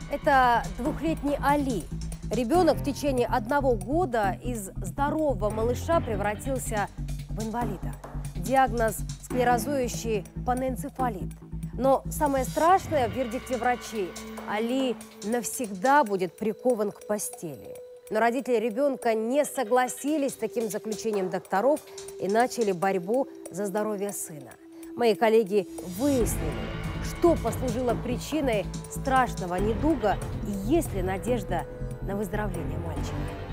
Это двухлетний Али. Ребенок в течение 1 года из здорового малыша превратился в инвалида. Диагноз – склерозующий панэнцефалит. Но самое страшное в вердикте врачей – Али навсегда будет прикован к постели. Но родители ребенка не согласились с таким заключением докторов и начали борьбу за здоровье сына. Мои коллеги выяснили, что послужило причиной страшного недуга и есть ли надежда на выздоровление мальчика.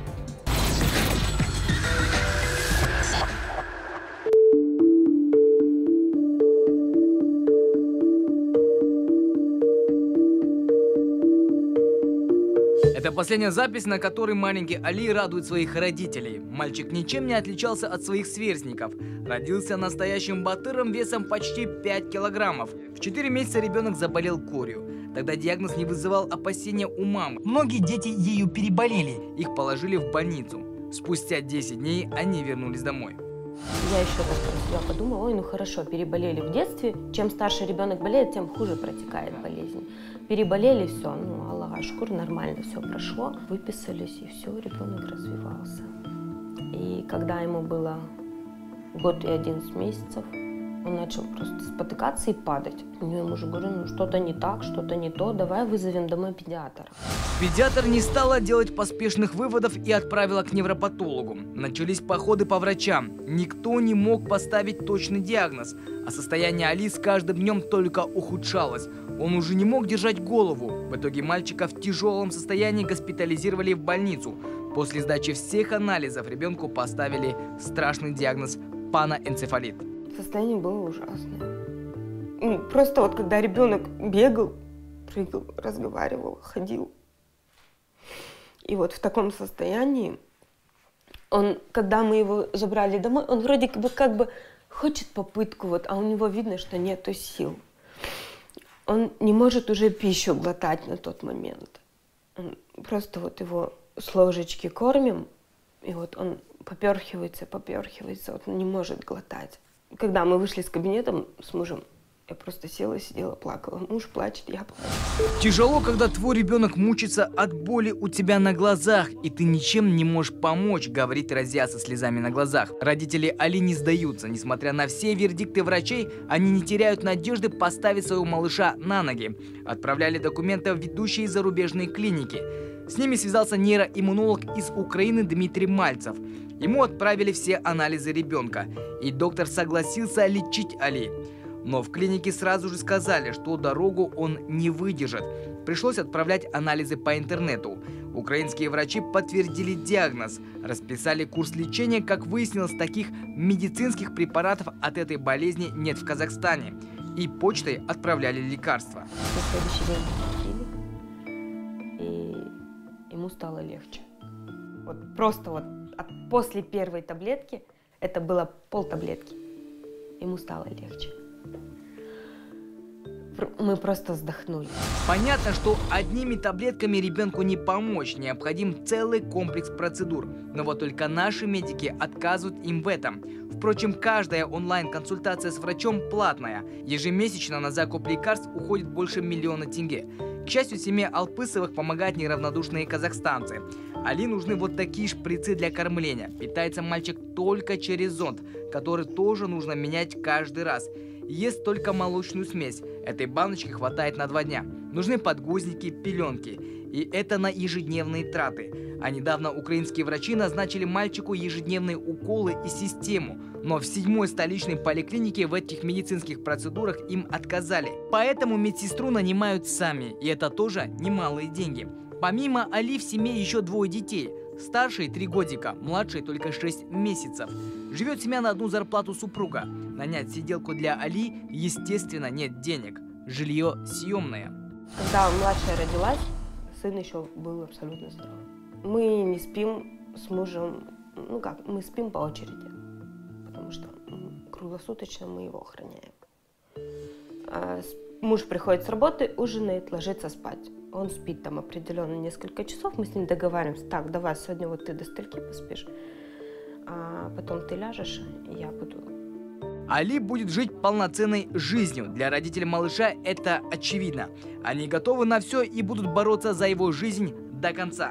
Это последняя запись, на которой маленький Али радует своих родителей. Мальчик ничем не отличался от своих сверстников. Родился настоящим батыром весом почти 5 килограммов. В 4 месяца ребенок заболел корью. Тогда диагноз не вызывал опасения у мамы. Многие дети ею переболели. Их положили в больницу. Спустя 10 дней они вернулись домой. Я еще так про себя подумала, ой, ну хорошо, переболели в детстве. Чем старше ребенок болеет, тем хуже протекает болезнь. Переболели, все, ну, Аллах шкур, нормально все прошло. Выписались, и все, ребенок развивался. И когда ему было 1 год и 11 месяцев, он начал просто спотыкаться и падать. Я ему же говорю, ну что-то не так, что-то не то, давай вызовем домой педиатра. Педиатр не стала делать поспешных выводов и отправила к невропатологу. Начались походы по врачам. Никто не мог поставить точный диагноз. А состояние Али с каждым днем только ухудшалось. Он уже не мог держать голову. В итоге мальчика в тяжелом состоянии госпитализировали в больницу. После сдачи всех анализов ребенку поставили страшный диагноз панэнцефалит. Состояние было ужасное. Ну, просто вот когда ребенок бегал, прыгал, разговаривал, ходил. И вот в таком состоянии, он, когда мы его забрали домой, он вроде бы как бы хочет попытку, вот, а у него видно, что нету сил. Он не может уже пищу глотать на тот момент. Просто вот его с ложечки кормим, и вот он поперхивается, вот он не может глотать. Когда мы вышли с кабинетом с мужем, я просто села, сидела, плакала. Муж плачет, я плачу. Тяжело, когда твой ребенок мучится от боли у тебя на глазах, и ты ничем не можешь помочь, говорит Разия со слезами на глазах. Родители Али не сдаются. Несмотря на все вердикты врачей, они не теряют надежды поставить своего малыша на ноги. Отправляли документы в ведущие зарубежные клиники. С ними связался нейроиммунолог из Украины Дмитрий Мальцев. Ему отправили все анализы ребенка, и доктор согласился лечить Али. Но в клинике сразу же сказали, что дорогу он не выдержит. Пришлось отправлять анализы по интернету. Украинские врачи подтвердили диагноз, расписали курс лечения. Как выяснилось, таких медицинских препаратов от этой болезни нет в Казахстане. И почтой отправляли лекарства. На следующий день и ему стало легче. Вот просто вот после первой таблетки, это было полтаблетки, ему стало легче. Мы просто вздохнули. Понятно, что одними таблетками ребенку не помочь, необходим целый комплекс процедур. Но вот только наши медики отказывают им в этом. Впрочем, каждая онлайн-консультация с врачом платная. Ежемесячно на закуп лекарств уходит больше 1 миллиона тенге. К счастью, семье Алпысовых помогают неравнодушные казахстанцы. Али нужны вот такие шприцы для кормления. Питается мальчик только через зонд, который тоже нужно менять каждый раз. Ест только молочную смесь. Этой баночки хватает на 2 дня. Нужны подгузники, пеленки. И это на ежедневные траты. А недавно украинские врачи назначили мальчику ежедневные уколы и систему. Но в 7-й столичной поликлинике в этих медицинских процедурах им отказали. Поэтому медсестру нанимают сами. И это тоже немалые деньги. Помимо Али в семье еще 2 детей. Старший 3 годика, младший только 6 месяцев. Живет семья на одну зарплату супруга. Нанять сиделку для Али, естественно, нет денег. Жилье съемное. Когда младшая родилась, сын еще был абсолютно здоров. Мы не спим с мужем, ну как, мы спим по очереди, потому что круглосуточно мы его охраняем. Муж приходит с работы, ужинает, ложится спать. Он спит там определенно несколько часов, мы с ним договариваемся, так, давай, сегодня вот ты до стольки поспишь, а потом ты ляжешь, и я буду Али будет жить полноценной жизнью. Для родителей малыша это очевидно. Они готовы на все и будут бороться за его жизнь до конца.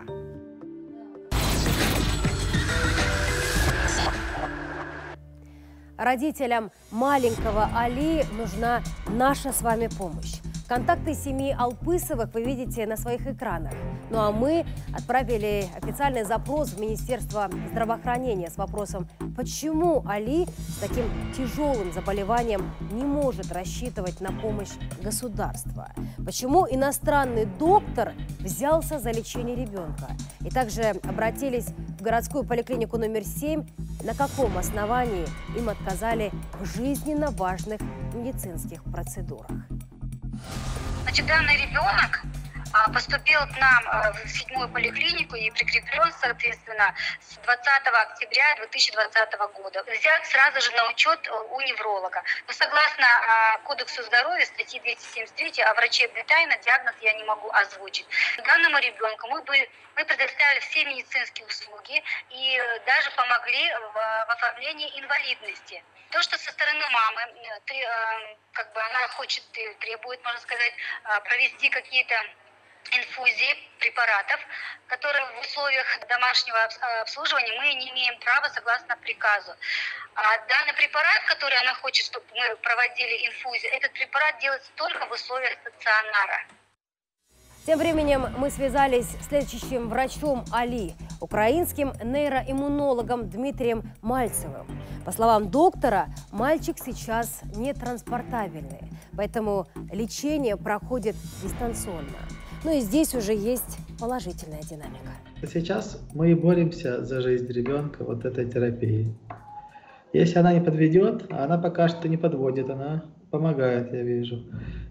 Родителям маленького Али нужна наша с вами помощь. Контакты семьи Алпысовых вы видите на своих экранах. Ну а мы отправили официальный запрос в Министерство здравоохранения с вопросом, почему Али с таким тяжелым заболеванием не может рассчитывать на помощь государства. Почему иностранный доктор взялся за лечение ребенка. И также обратились в городскую поликлинику номер 7, на каком основании им отказали в жизненно важных медицинских процедурах. Значит, данный ребенок поступил к нам в 7-ю поликлинику и прикреплен, соответственно, с 20 октября 2020 года. Взят сразу же на учет у невролога. Но согласно Кодексу здоровья, статьи 273 о врачебной тайне, диагноз я не могу озвучить. Данному ребенку мы предоставили все медицинские услуги и даже помогли в оформлении инвалидности. То, что со стороны мамы, она хочет, требует, можно сказать, провести какие-то инфузии препаратов, которые в условиях домашнего обслуживания мы не имеем права согласно приказу. А данный препарат, который она хочет, чтобы мы проводили инфузию, этот препарат делается только в условиях стационара. Тем временем мы связались с лечащим врачом Али, украинским нейроиммунологом Дмитрием Мальцевым. По словам доктора, мальчик сейчас нетранспортабельный, поэтому лечение проходит дистанционно. Ну и здесь уже есть положительная динамика. Сейчас мы боремся за жизнь ребенка вот этой терапией. Если она не подведет, она пока что не подводит, она помогает, я вижу.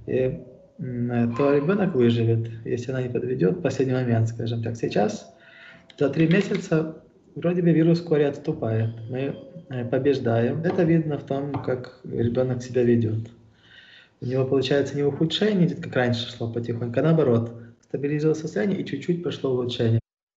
То ребенок выживет, если она не подведет в последний момент, скажем так. Сейчас за 3 месяца вроде бы вирус вскоре отступает. Мы побеждаем. Это видно в том, как ребенок себя ведет. У него получается не ухудшение, как раньше шло потихоньку, а наоборот, стабилизировалось состояние и чуть-чуть пошло улучшение.